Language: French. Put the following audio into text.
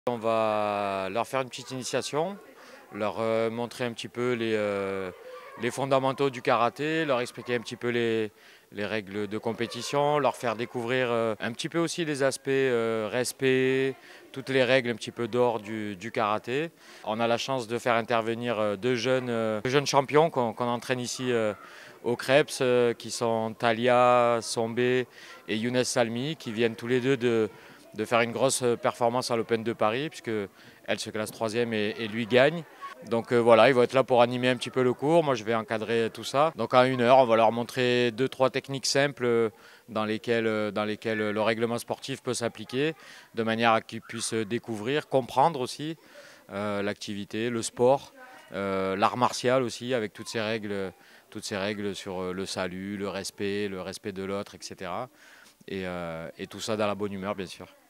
On va leur faire une petite initiation, leur montrer un petit peu les fondamentaux du karaté, leur expliquer un petit peu les règles de compétition, leur faire découvrir un petit peu aussi les aspects respect, toutes les règles un petit peu d'or du karaté. On a la chance de faire intervenir deux jeunes champions qu'on entraîne ici au Krebs, qui sont Talia Sombé et Younes Salmi, qui viennent tous les deux de faire une grosse performance à l'Open de Paris, puisque elle se classe troisième et lui gagne. Donc voilà, ils vont être là pour animer un petit peu le cours. Moi, je vais encadrer tout ça. Donc en 1 heure, on va leur montrer 2-3 techniques simples dans lesquelles le règlement sportif peut s'appliquer, de manière à qu'ils puissent découvrir, comprendre aussi l'activité, le sport, l'art martial aussi, avec toutes ces règles sur le salut, le respect de l'autre, etc. Et tout ça dans la bonne humeur, bien sûr.